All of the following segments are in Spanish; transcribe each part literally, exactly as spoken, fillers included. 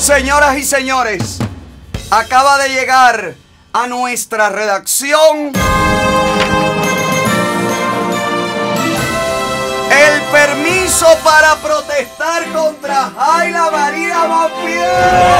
Señoras y señores, acaba de llegar a nuestra redacción el permiso para protestar contra Jaila María Montiel.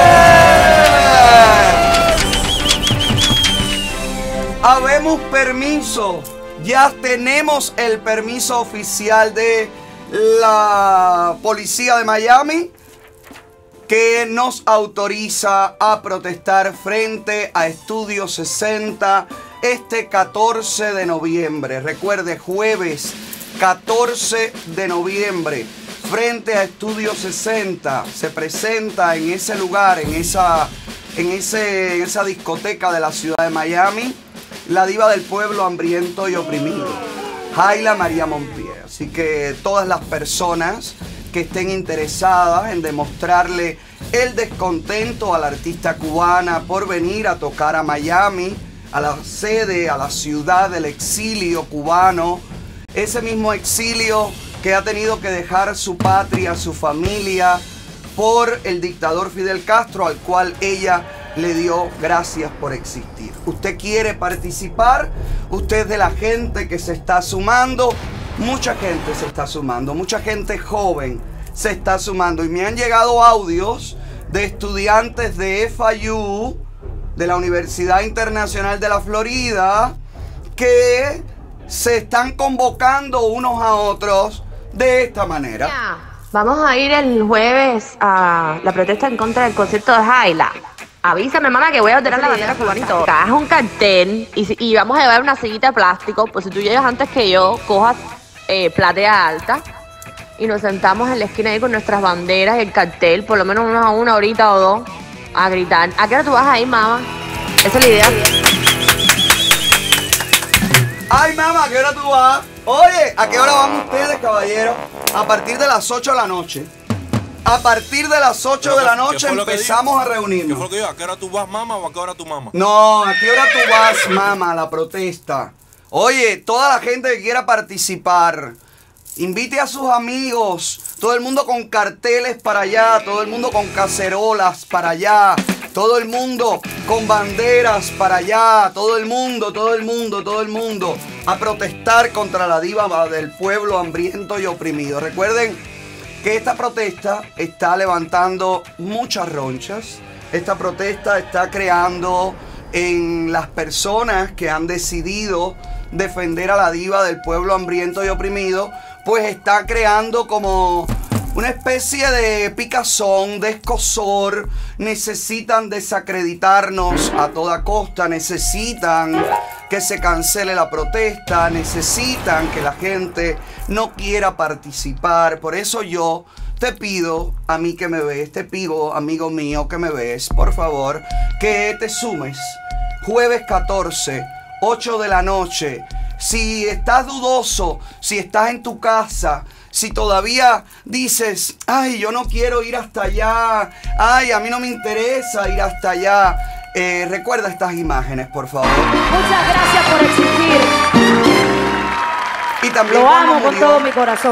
Habemos permiso, ya tenemos el permiso oficial de la policía de Miami que nos autoriza a protestar frente a Estudio sesenta este catorce de noviembre. Recuerde, jueves catorce de noviembre, frente a Estudio sesenta, se presenta en ese lugar, en esa, en ese, en esa discoteca de la ciudad de Miami, la diva del pueblo hambriento y oprimido, Jaila María Montiel. Así que todas las personas que estén interesadas en demostrarle el descontento a la artista cubana por venir a tocar a Miami, a la sede, a la ciudad del exilio cubano, ese mismo exilio que ha tenido que dejar su patria, su familia, por el dictador Fidel Castro, al cual ella le dio gracias por existir. ¿Usted quiere participar? Usted es de la gente que se está sumando. Mucha gente se está sumando, mucha gente joven se está sumando. Y me han llegado audios de estudiantes de F I U, de la Universidad Internacional de la Florida, que se están convocando unos a otros de esta manera. Yeah. Vamos a ir el jueves a la protesta en contra del concierto de Jaila. Avísame, mamá, que voy a tener la bandera cubana y todo. Haz un cartel y, y vamos a llevar una sillita de plástico. Pues si tú llegas antes que yo, cojas eh, platea alta y nos sentamos en la esquina ahí con nuestras banderas y el cartel, por lo menos una, una horita o dos, a gritar. ¿A qué hora tú vas a ir, mamá? Esa es la idea. Ay, mamá, ¿a qué hora tú vas? Oye, ¿a qué hora van ustedes, caballeros? A partir de las ocho de la noche. A partir de las ocho de la noche empezamos a reunirnos. ¿Qué fue lo que dijo? ¿A qué hora tú vas, mamá, o a qué hora tú mamá? No, ¿a qué hora tú vas, mamá, a la protesta? Oye, toda la gente que quiera participar, invite a sus amigos, todo el mundo con carteles para allá, todo el mundo con cacerolas para allá, todo el mundo con banderas para allá, todo el mundo, todo el mundo, todo el mundo a protestar contra la diva del pueblo hambriento y oprimido. Recuerden que esta protesta está levantando muchas ronchas. Esta protesta está creando en las personas que han decidido defender a la diva del pueblo hambriento y oprimido, pues está creando como una especie de picazón, de escozor. Necesitan desacreditarnos a toda costa, necesitan que se cancele la protesta, necesitan que la gente no quiera participar. Por eso yo te pido, a mí que me ves, te pido, amigo mío que me ves, por favor, que te sumes. Jueves catorce, ocho de la noche. Si estás dudoso, si estás en tu casa, si todavía dices, ay, yo no quiero ir hasta allá, ay, a mí no me interesa ir hasta allá, eh, recuerda estas imágenes, por favor. Muchas gracias por existir. Y también lo amo murió, con todo mi corazón.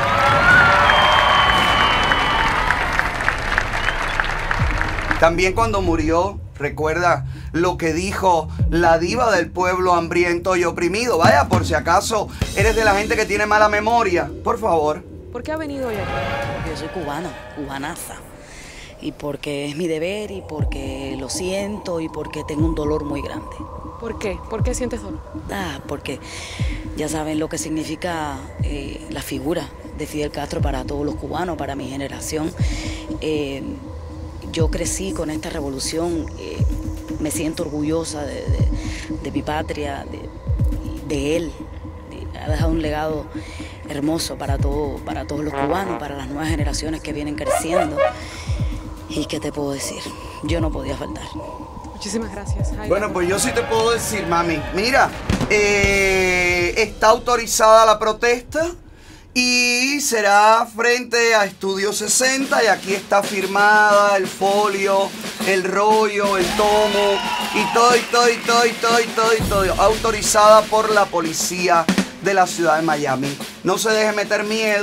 También cuando murió, recuerda lo que dijo la diva del pueblo hambriento y oprimido. Vaya, por si acaso eres de la gente que tiene mala memoria, por favor. ¿Por qué ha venido hoy aquí? Porque yo soy cubana, cubanaza. Y porque es mi deber y porque lo siento y porque tengo un dolor muy grande. ¿Por qué? ¿Por qué sientes dolor? Ah, porque ya saben lo que significa eh, la figura de Fidel Castro para todos los cubanos, para mi generación. Eh, yo crecí con esta revolución, eh, me siento orgullosa de, de, de mi patria, de, de él. De, ha dejado un legado hermoso para, todo, para todos los cubanos, para las nuevas generaciones que vienen creciendo. ¿Y qué te puedo decir? Yo no podía faltar. Muchísimas gracias, Jaila. Bueno, pues yo sí te puedo decir, mami. Mira, eh, está autorizada la protesta y será frente a Estudio sesenta y aquí está firmada el folio, el rollo, el tomo y todo, y todo, y todo, y todo, y todo, y todo, autorizada por la policía de la ciudad de Miami. No se deje meter miedo.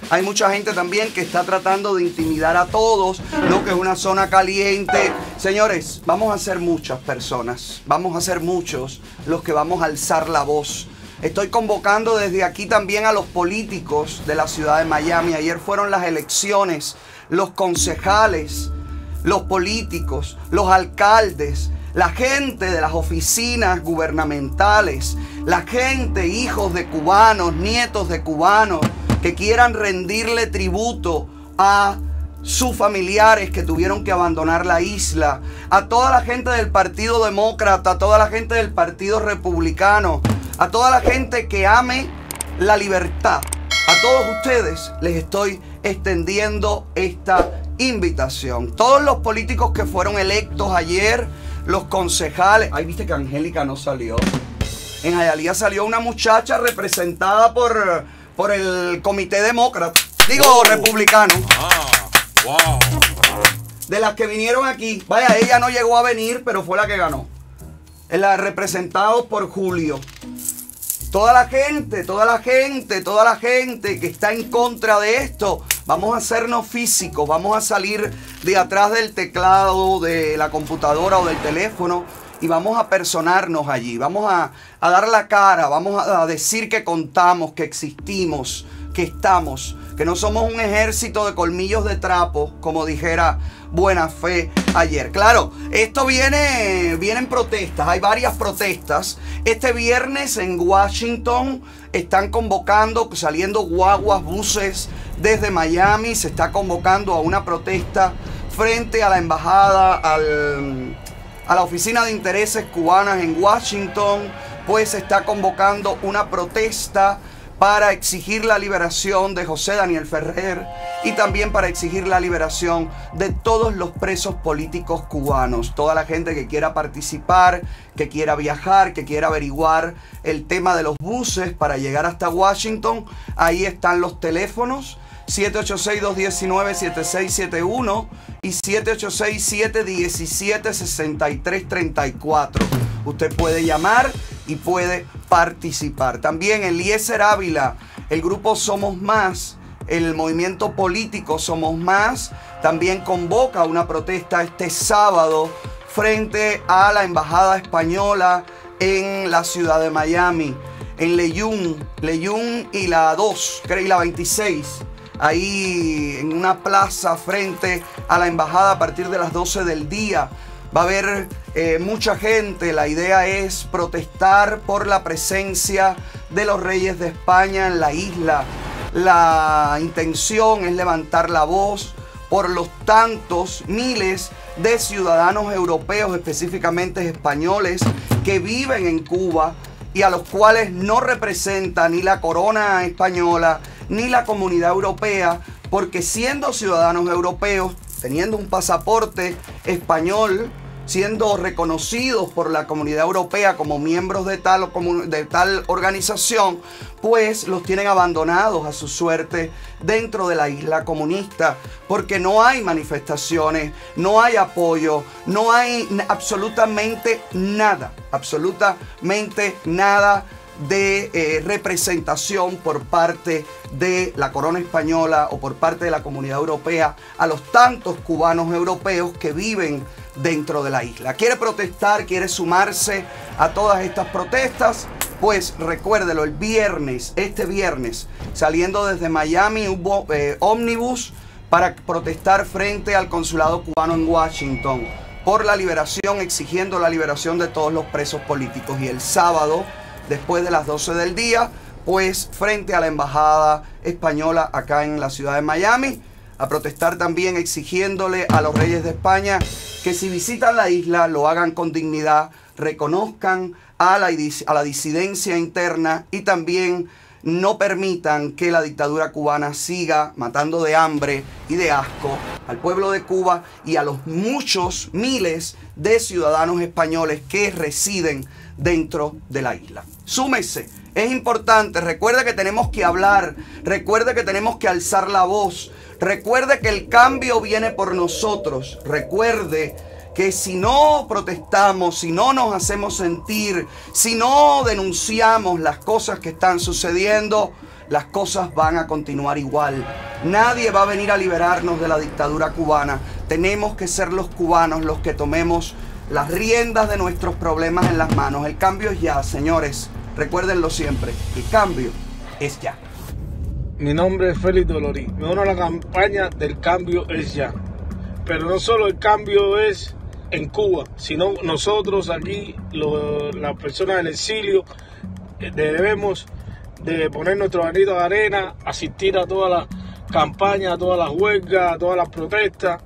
Hay mucha gente también que está tratando de intimidar a todos, ¿no? Que es una zona caliente. Señores, vamos a ser muchas personas, vamos a ser muchos los que vamos a alzar la voz. Estoy convocando desde aquí también a los políticos de la ciudad de Miami. Ayer fueron las elecciones, los concejales, los políticos, los alcaldes, la gente de las oficinas gubernamentales, la gente, hijos de cubanos, nietos de cubanos, que quieran rendirle tributo a sus familiares que tuvieron que abandonar la isla, a toda la gente del Partido Demócrata, a toda la gente del Partido Republicano, a toda la gente que ame la libertad. A todos ustedes les estoy extendiendo esta invitación. Todos los políticos que fueron electos ayer, los concejales. Ay, viste que Angélica no salió. En Hialeah salió una muchacha representada por, por el Comité Demócrata. Digo, wow. Republicano. Ah, wow. De las que vinieron aquí. Vaya, ella no llegó a venir, pero fue la que ganó. Es la representados por Julio. Toda la gente, toda la gente, toda la gente que está en contra de esto, vamos a hacernos físicos, vamos a salir de atrás del teclado, de la computadora o del teléfono y vamos a personarnos allí, vamos a, a dar la cara, vamos a, a decir que contamos, que existimos, que estamos, que no somos un ejército de colmillos de trapo, como dijera Buena Fe ayer. Claro, esto viene, vienen protestas, hay varias protestas. Este viernes en Washington están convocando, saliendo guaguas, buses desde Miami, se está convocando a una protesta frente a la embajada, al, a la oficina de intereses cubanas en Washington, pues se está convocando una protesta para exigir la liberación de José Daniel Ferrer y también para exigir la liberación de todos los presos políticos cubanos. Toda la gente que quiera participar, que quiera viajar, que quiera averiguar el tema de los buses para llegar hasta Washington, ahí están los teléfonos siete ocho seis, dos uno nueve, siete seis siete uno y siete ocho seis, siete uno siete, seis tres tres cuatro. Usted puede llamar y puede participar. También Eliezer Ávila, el grupo Somos Más, el movimiento político Somos Más, también convoca una protesta este sábado frente a la embajada española en la ciudad de Miami, en Leyún, Leyún y la dos, creo, y la veintiséis. Ahí en una plaza frente a la embajada a partir de las doce del día. Va a haber eh, mucha gente. La idea es protestar por la presencia de los reyes de España en la isla. La intención es levantar la voz por los tantos miles de ciudadanos europeos, específicamente españoles, que viven en Cuba y a los cuales no representa ni la corona española ni la comunidad europea, porque siendo ciudadanos europeos, teniendo un pasaporte español, siendo reconocidos por la comunidad europea como miembros de tal, de tal organización, pues los tienen abandonados a su suerte dentro de la isla comunista, porque no hay manifestaciones, no hay apoyo, no hay absolutamente nada, absolutamente nada de eh, representación por parte de la corona española o por parte de la comunidad europea a los tantos cubanos europeos que viven dentro de la isla. ¿Quiere protestar? ¿Quiere sumarse a todas estas protestas? Pues recuérdelo, el viernes, este viernes, saliendo desde Miami, hubo eh, ómnibus para protestar frente al consulado cubano en Washington por la liberación, exigiendo la liberación de todos los presos políticos. Y el sábado, después de las doce del día, pues frente a la embajada española acá en la ciudad de Miami, a protestar también exigiéndole a los reyes de España que si visitan la isla lo hagan con dignidad, reconozcan a la, a la disidencia interna y también no permitan que la dictadura cubana siga matando de hambre y de asco al pueblo de Cuba y a los muchos miles de ciudadanos españoles que residen dentro de la isla. Súmese, es importante, recuerde que tenemos que hablar, recuerde que tenemos que alzar la voz, recuerde que el cambio viene por nosotros, recuerde que si no protestamos, si no nos hacemos sentir, si no denunciamos las cosas que están sucediendo, las cosas van a continuar igual. Nadie va a venir a liberarnos de la dictadura cubana. Tenemos que ser los cubanos los que tomemos las riendas de nuestros problemas en las manos. El cambio es ya, señores. Recuérdenlo siempre. El cambio es ya. Mi nombre es Félix Dolorí. Me uno a la campaña del cambio es ya. Pero no solo el cambio es en Cuba, sino nosotros aquí, lo, las personas del exilio, debemos de poner nuestro granito de arena, asistir a todas las campañas, a todas las huelgas, a todas las protestas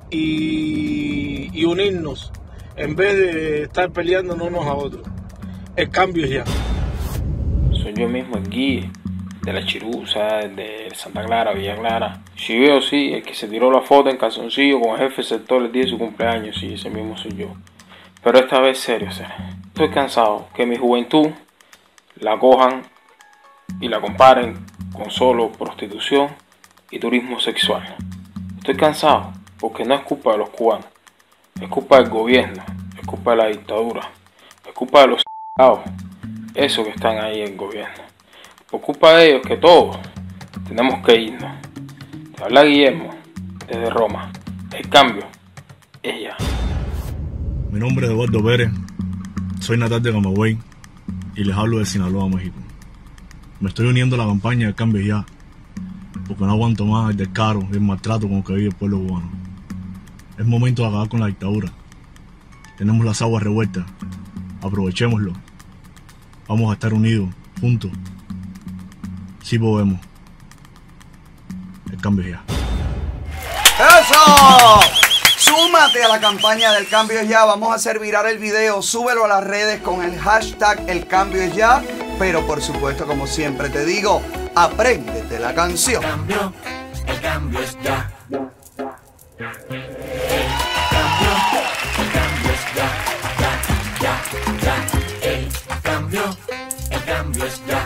y, y unirnos en vez de estar peleándonos unos a otros. El cambio es ya. Soy yo mismo el guía de la Chiruza, de Santa Clara, Villa Clara. Si veo, sí, el que se tiró la foto en calzoncillo con el jefe del sector el día de su cumpleaños, sí, ese mismo soy yo. Pero esta vez serio, serio. Estoy cansado que mi juventud la cojan y la comparen con solo prostitución y turismo sexual. Estoy cansado porque no es culpa de los cubanos, es culpa del gobierno, es culpa de la dictadura, es culpa de los c***ados, esos que están ahí en el gobierno. Por culpa de ellos que todos tenemos que irnos. Te habla Guillermo desde Roma. El cambio es ya. Mi nombre es Eduardo Pérez, soy natal de Camagüey y les hablo de Sinaloa, México. Me estoy uniendo a la campaña del cambio ya, porque no aguanto más el descaro y el maltrato con el que vive el pueblo cubano. Es momento de acabar con la dictadura. Tenemos las aguas revueltas, aprovechémoslo. Vamos a estar unidos, juntos. Sí podemos. El cambio es ya. ¡Eso! Súmate a la campaña del cambio es ya. Vamos a hacer viral el video. Súbelo a las redes con el hashtag el cambio es ya. Pero por supuesto, como siempre te digo, apréndete la canción. El cambio, el cambio es ya. El cambio es ya, ya, ya, ya. El cambio, el cambio es ya.